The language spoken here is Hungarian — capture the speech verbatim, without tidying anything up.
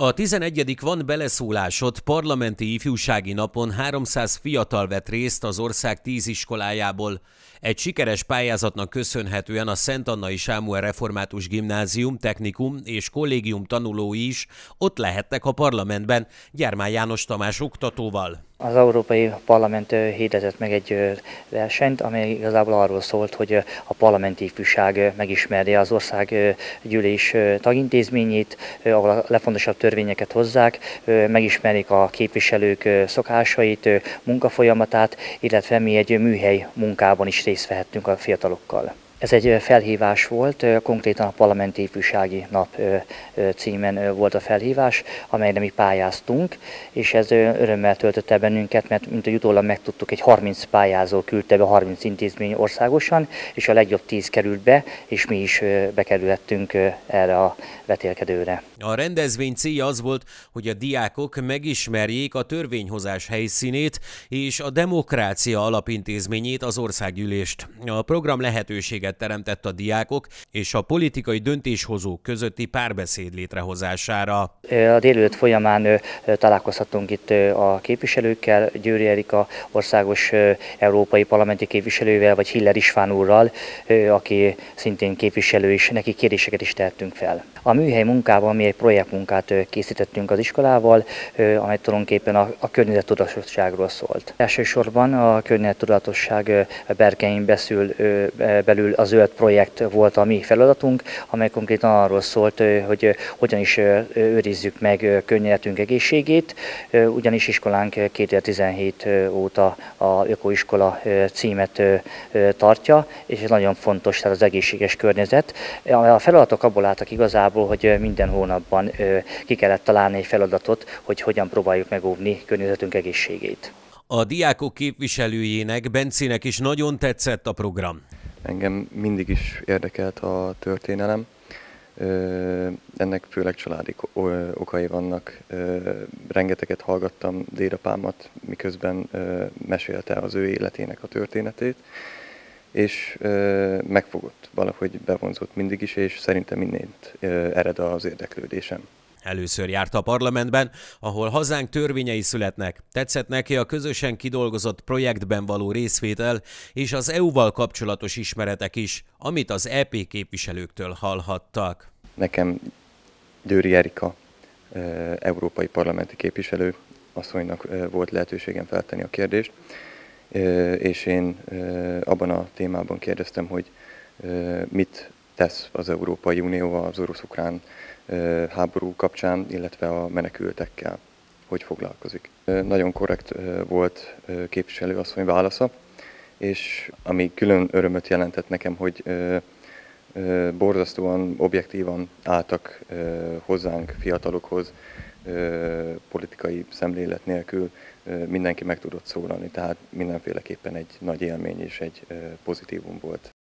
A tizenegyedik Van beleszólásod parlamenti ifjúsági napon háromszáz fiatal vett részt az ország tíz iskolájából. Egy sikeres pályázatnak köszönhetően a Szent Annai Sámuel Református Gimnázium, Technikum és Kollégium tanulói is ott lehettek a parlamentben Gyermán János Tamás oktatóval. Az Európai Parlament hirdetett meg egy versenyt, amely igazából arról szólt, hogy a parlamenti ifjúság megismerje az országgyűlés tagintézményét, ahol a legfontosabb törvényeket hozzák, megismerik a képviselők szokásait, munkafolyamatát, illetve mi egy műhely munkában is részt vehettünk a fiatalokkal. Ez egy felhívás volt, konkrétan a Parlamenti Ifjúsági Nap címen volt a felhívás, amelyre mi pályáztunk, és ez örömmel töltötte bennünket, mert mint hogy utólag megtudtuk, egy harminc pályázó küldte be, harminc intézmény országosan, és a legjobb tíz került be, és mi is bekerülhettünk erre a vetélkedőre. A rendezvény célja az volt, hogy a diákok megismerjék a törvényhozás helyszínét és a demokrácia alapintézményét, az országgyűlést. A program lehetőséget teremtett a diákok és a politikai döntéshozók közötti párbeszéd létrehozására. A délelőtt folyamán találkozhatunk itt a képviselőkkel, Győri Erika országos európai parlamenti képviselővel, vagy Hiller István úrral, aki szintén képviselő, és neki kérdéseket is tehettünk fel. A műhely munkában mi egy projektmunkát készítettünk az iskolával, amely tulajdonképpen a, a környezettudatosságról szólt. Elsősorban a környezettudatosság berkein beszül, belül a zöld projekt volt a mi feladatunk, amely konkrétan arról szólt, hogy hogyan is őrizzük meg környezetünk egészségét, ugyanis iskolánk kétezer-tizenhét óta a Ökoiskola címet tartja, és ez nagyon fontos, tehát az egészséges környezet. A feladatok abból álltak igazából, hogy minden hónapban ki kellett találni egy feladatot, hogy hogyan próbáljuk megóvni környezetünk egészségét. A diákok képviselőjének, Bencének is nagyon tetszett a program. Engem mindig is érdekelt a történelem. Ennek főleg családi okai vannak. Rengeteget hallgattam dédapámat, miközben mesélte az ő életének a történetét, és megfogott, valahogy bevonzott mindig is, és szerintem innét ered az érdeklődésem. Először járt a parlamentben, ahol hazánk törvényei születnek. Tetszett neki a közösen kidolgozott projektben való részvétel és az é u-val kapcsolatos ismeretek is, amit az é pé képviselőktől hallhattak. Nekem Győri Erika, európai parlamenti képviselő asszonynak volt lehetőségem feltenni a kérdést, és én abban a témában kérdeztem, hogy mit tesz az Európai Unió az orosz-ukrán háború kapcsán, illetve a menekültekkel, hogy foglalkozik. Nagyon korrekt volt képviselőasszony válasza, és ami külön örömöt jelentett nekem, hogy borzasztóan objektívan álltak hozzánk, fiatalokhoz, politikai szemlélet nélkül, mindenki meg tudott szólalni, tehát mindenféleképpen egy nagy élmény és egy pozitívum volt.